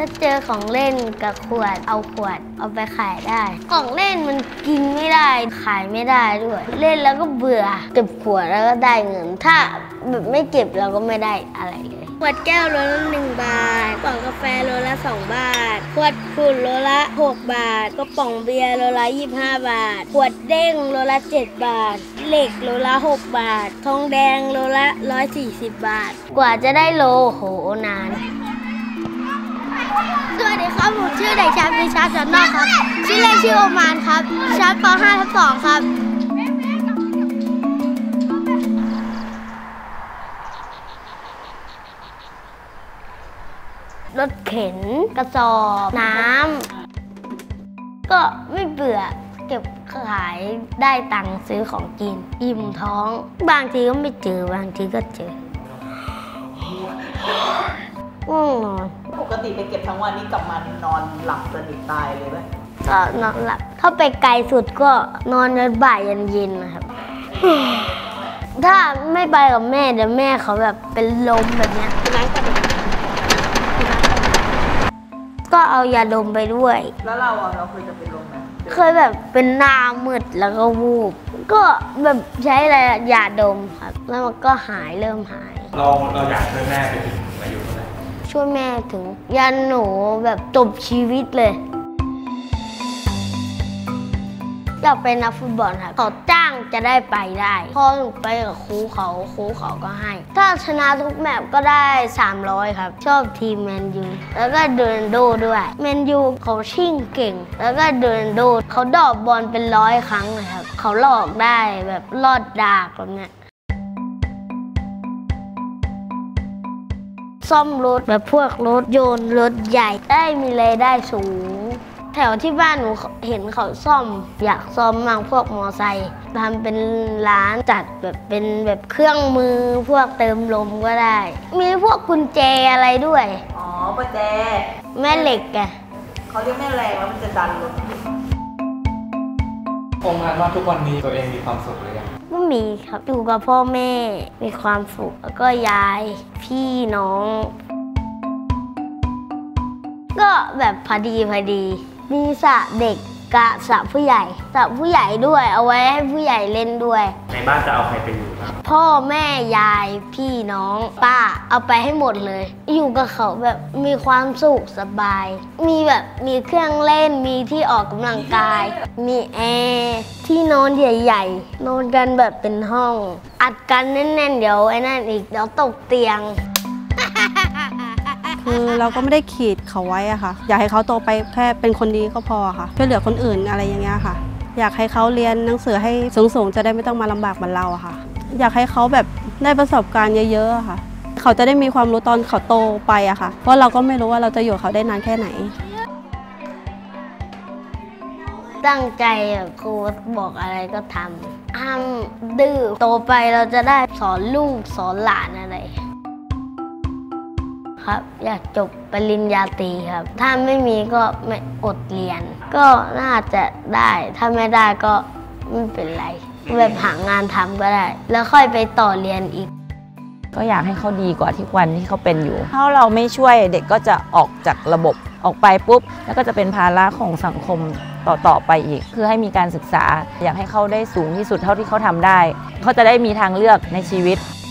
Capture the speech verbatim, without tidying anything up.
าเจอของเล่นกับขวดเอาขวดเอาไปขายได้ของเล่นมันกินไม่ได้ขายไม่ได้ด้วยเล่นแล้วก็เบื่อเก็บขวดแล้วก็ได้เงินถ้าแบบไม่เก็บเราก็ไม่ได้อะไรเลยขวดแก้วโลละหนึ่งบาทกล่องกาแฟโลละสองบาทขวดขุ่นโลละหกบาทกระป๋องเบียร์โลละยี่สิบห้าบาทขวดเด้งโลละเจ็ดบาทเหล็กโลละหกบาททองแดงโลละร้อยสี่สิบบาทกว่าจะได้โลโหนานสวัสดีครับผมชื่อเด็กชายพิชาจันทร์นอกครับชื่อเล่นชื่อโอมานครับชั้นป .ห้า ทับสองครับรถเข็นกระสอบน้ำก็ไม่เบื่อเก็บขายได้ตังค์ซื้อของกินอิ่มท้องบางทีก็ไม่เจอบางทีก็เจอง่วงนอนปกติไปเก็บทั้งวันนี้กลับมานอนหลับสนิทตายเลยไหมก็นอนหลับถ้าไปไกลสุดก็นอนยันบ่ายยันเย็นนะครับถ้าไม่ไปกับแม่เดี๋ยวแม่เขาแบบเป็นลมแบบเนี้ยก็เอายาดมไปด้วยแล้วเราอ่ะเราเคยจะเป็นลมไหมเคยแบบเป็นหน้ามืดแล้วก็วูบก็แบบใช้อะไรยาดมครับแล้วมันก็หายเริ่มหายเราเราอยากช่วยแม่ไปถึงอายุเท่าไหร่ช่วยแม่ถึงยันหนูแบบจบชีวิตเลยอยากเป็นนักฟุตบอลครับเขาจ้างจะได้ไปได้พอหนูไปกับครูเขาครูเขาก็ให้ถ้าชนะทุกแมตช์ก็ได้สามร้อยครับชอบทีมแมนยูแล้วก็เดินโดด้วยแมนยูเขาชิ่งเก่งแล้วก็เดินโดเขาดอกบอลเป็นร้อยครั้งเลยครับเขาหลอกได้แบบลอดดากแบบเนี้ยซ่อมรถแบบพวกรถยนต์รถใหญ่ได้มีรายได้สูงแถวที่บ้านหนูเห็นเขาซ่อมอยากซ่อมมั่งพวกมอไซค์ทำเป็นร้านจัดแบบเป็นแบบเครื่องมือพวกเติมลมก็ได้มีพวกกุญแจอะไรด้วยอ๋อประแจแม่เหล็กไงเขาเรียกแม่แรงแล้วมันจะดันรถคงงานว่าทุกวันนี้ตัวเองมีความสุขหรือยังก็มีครับอยู่กับพ่อแม่มีความสุขแล้วก็ยายพี่น้องก็แบบพอดีพอดีมีสระเด็กกะสระผู้ใหญ่สระผู้ใหญ่ด้วยเอาไว้ให้ผู้ใหญ่เล่นด้วยในบ้านจะเอาใครไปอยู่ครับพ่อแม่ยายพี่น้องป้าเอาไปให้หมดเลยอยู่กับเขาแบบมีความสุขสบายมีแบบมีเครื่องเล่นมีที่ออกกำลังกายมีแอร์ที่นอนใหญ่ๆนอนกันแบบเป็นห้องอัดกันแน่นๆเดี๋ยวไอ้นั่นอีกเดี๋ยวตกเตียงคือเราก็ไม่ได้ขีดเขาไว้อะค่ะอยากให้เขาโตไปแค่เป็นคนดีก็พอค่ะช่วยเหลือคนอื่นอะไรอย่างเงี้ยค่ะอยากให้เขาเรียนหนังสือให้สูงๆจะได้ไม่ต้องมาลำบากเหมือนเราอะค่ะอยากให้เขาแบบได้ประสบการณ์เยอะๆค่ะเขาจะได้มีความรู้ตอนเขาโตไปอะค่ะเพราะเราก็ไม่รู้ว่าเราจะอยู่เขาได้นานแค่ไหนตั้งใจครูบอกอะไรก็ทำห้ามดื้อโตไปเราจะได้สอนลูกสอนหลานอะไรครับอยากจบปริญญาตรีครับถ้าไม่มีก็ไม่อดเรียนก็น่าจะได้ถ้าไม่ได้ก็ไม่เป็นไรแบบหางานทำก็ได้แล้วค่อยไปต่อเรียนอีกก็อยากให้เขาดีกว่าที่วันที่เขาเป็นอยู่ถ้าเราไม่ช่วยเด็กก็จะออกจากระบบออกไปปุ๊บแล้วก็จะเป็นภาระของสังคมต่อๆไปอีกคือให้มีการศึกษาอยากให้เขาได้สูงที่สุดเท่าที่เขาทำได้เขาจะได้มีทางเลือกในชีวิต